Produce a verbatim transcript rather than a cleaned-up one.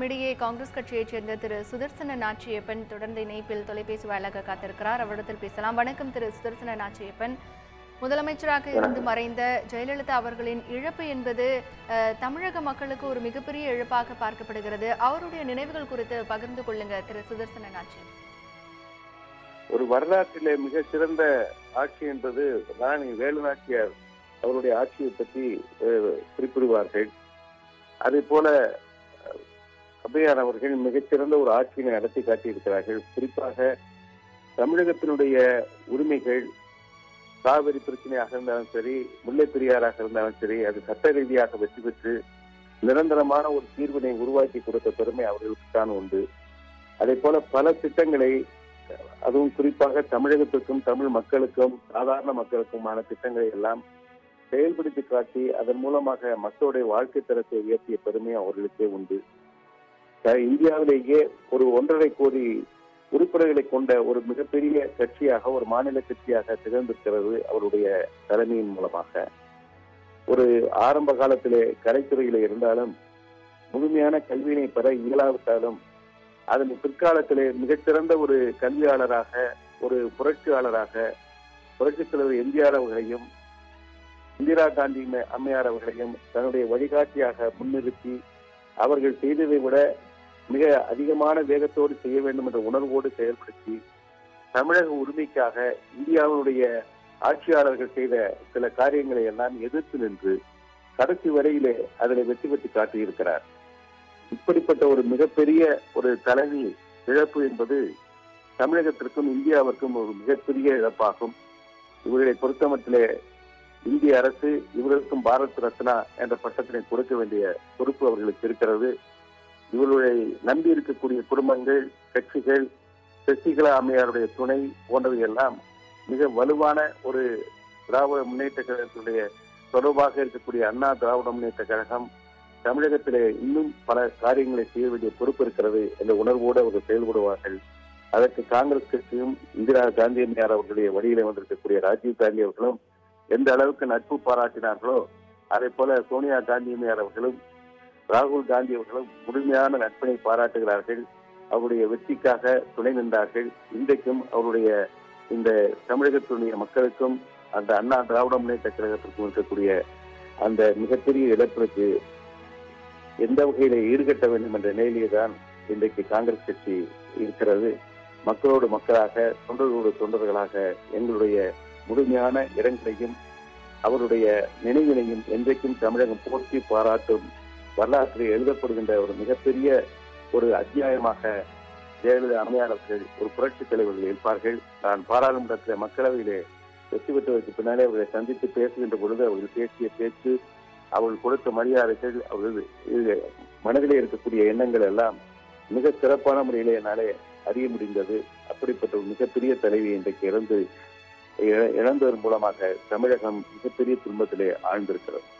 நம்மிடையே காங்கிரஸ் கட்சியைச் சேர்ந்த திரு சுதர்சன நாச்சியப்பன் தொடர்ந்து இணைப்பில் தொலைபேசி வாயிலாக காத்திருக்கிறார். அவரிடத்தில் பேசலாம். வணக்கம் திரு சுதர்சன நாச்சியப்பன். முதலமைச்சராக இருந்து மறைந்த ஜெயலலிதா அவர்களின் இழப்பு என்பது தமிழக மக்களுக்கு ஒரு மிகப்பெரிய இழப்பாக பார்க்கப்படுகிறது. அவருடைய நினைவுகள் குறித்து பகிர்ந்து கொள்ளுங்க திரு சுதர்சன நாச்சியப்பன். ஒரு வரலாற்றிலே மிக சிறந்த ஆட்சி என்பது ராணி வேலு நாச்சியார் அவருடைய ஆட்சியை பற்றி குறிப்பிடுவார்கள். அதே போல அவ்வையார் அவர்கள் மிகச்சிறந்த ஒரு ஆட்சியினை நடத்தி காட்டியிருக்கிறார்கள். குறிப்பாக தமிழகத்தினுடைய உரிமைகள் காவிரி பிரச்சனையாக இருந்தாலும் சரி, முல்லை பெரியாராக இருந்தாலும் சரி, அது சட்ட ரீதியாக வெற்றி பெற்று நிரந்தரமான ஒரு தீர்வினை உருவாக்கி கொடுத்த பெருமை அவர்களுக்கு தான் உண்டு. அதே போல பல திட்டங்களை, அதுவும் குறிப்பாக தமிழகத்திற்கும் தமிழ் மக்களுக்கும் சாதாரண மக்களுக்குமான திட்டங்களை எல்லாம் செயல்படுத்தி காட்டி அதன் மூலமாக மக்களுடைய வாழ்க்கை தரத்தை உயர்த்திய பெருமை அவர்களுக்கே உண்டு. இந்தியாவிலேயே ஒரு ஒன்றரை கோடி உறுப்பினர்களை கொண்ட ஒரு மிகப்பெரிய கட்சியாக, ஒரு மாநில கட்சியாக திகழ்ந்திருக்கிறது அவருடைய தலைமையின் மூலமாக. ஒரு ஆரம்ப காலத்திலே கலைத்துறையில இருந்தாலும் முழுமையான கல்வியினை பெற இயலாவிட்டாலும் அதன் பிற்காலத்திலே மிகச்சிறந்த ஒரு கல்வியாளராக, ஒரு புரட்சியாளராக புரட்சித் தலைவர் எம்ஜிஆர் அவர்களையும் இந்திரா காந்தி அம்மையார் அவர்களையும் தன்னுடைய வழிகாட்டியாக முன்னிறுத்தி அவர்கள் செய்ததை விட மிக அதிகமான வேகத்தோடு செய்ய வேண்டும் என்ற உணர்வோடு செயல்படுத்தி தமிழக உரிமைக்காக இந்தியாவுடைய ஆட்சியாளர்கள் செய்த சில காரியங்களை எல்லாம் எதிர்த்து நின்று கடைசி வரையிலே அதில் வெற்றி பெற்று காட்டியிருக்கிறார். இப்படிப்பட்ட ஒரு மிகப்பெரிய ஒரு தலைவி இழப்பு என்பது தமிழகத்திற்கும் இந்தியாவிற்கும் ஒரு மிகப்பெரிய இழப்பாகும். இவர்களை பொறுத்தமட்டிலே இந்திய அரசு இவர்களுக்கும் பாரத் ரத்னா என்ற பட்டத்தினை கொடுக்க வேண்டிய பொறுப்பு அவர்களுக்கு இருக்கிறது. இவர்களை நம்பி இருக்கக்கூடிய குடும்பங்கள், கட்சிகள், சசிகலா அம்மையாருடைய துணை போன்றவை எல்லாம் மிக வலுவான ஒரு திராவிட முன்னேற்ற கழகத்துடைய தொடர்பாக இருக்கக்கூடிய அண்ணா திராவிட முன்னேற்ற கழகம் தமிழகத்திலே இன்னும் பல காரியங்களை செய்ய வேண்டிய பொறுப்பு இருக்கிறது என்ற உணர்வோடு அவர்கள் செயல்படுவார்கள். அதற்கு காங்கிரஸ் கட்சியும் இந்திரா காந்தி அம்மையார் அவர்களுடைய வழியிலே வந்திருக்கக்கூடிய ராஜீவ் காந்தி அவர்களும் எந்த அளவுக்கு நட்பு பாராட்டினார்களோ அதே போல சோனியா காந்தி அம்மையார் அவர்களும் ராகுல் காந்தி அவர்களும் முழுமையான நட்பினை பாராட்டுகிறார்கள். அவருடைய வெற்றிக்காக துணை நின்றார்கள். இன்றைக்கும் அவருடைய இந்த தமிழகத்தினுடைய மக்களுக்கும் அந்த அண்ணா திராவிட முன்னேற்ற கழகத்திற்கும் இருக்கக்கூடிய அந்த மிகப்பெரிய இழப்பிற்கு எந்த வகையில ஈடுகட்ட வேண்டும் என்ற நிலையிலே தான் இன்றைக்கு காங்கிரஸ் கட்சி இருக்கிறது. மக்களோடு மக்களாக, தொண்டர்களோடு தொண்டர்களாக எங்களுடைய முழுமையான இரங்கலையும் அவருடைய நினைவினையும் என்றைக்கும் தமிழகம் போற்றி பாராட்டும் வரலாற்றில் எழுதப்படுகின்ற ஒரு மிகப்பெரிய ஒரு அத்தியாயமாக ஜெயலலிதா அம்மையார் அவர்கள் ஒரு புரட்சி தலைவர்கள் இருப்பார்கள். நான் பாராளுமன்றத்தில் மக்களவையிலே வெற்றி பெற்றதற்கு பின்னாலே அவர்களை சந்தித்து பேசுகின்ற பொழுது அவர்கள் பேசிய பேச்சு, அவர்கள் கொடுத்த மரியாதைகள், அவர்கள் மனதிலே இருக்கக்கூடிய எண்ணங்கள் எல்லாம் மிக சிறப்பான முறையிலே என்னாலே அறிய முடிந்தது. அப்படிப்பட்ட ஒரு மிகப்பெரிய தலைவி இன்றைக்கு இறந்து இழந்ததன் மூலமாக தமிழகம் மிகப்பெரிய துன்பத்திலே ஆழ்ந்திருக்கிறது.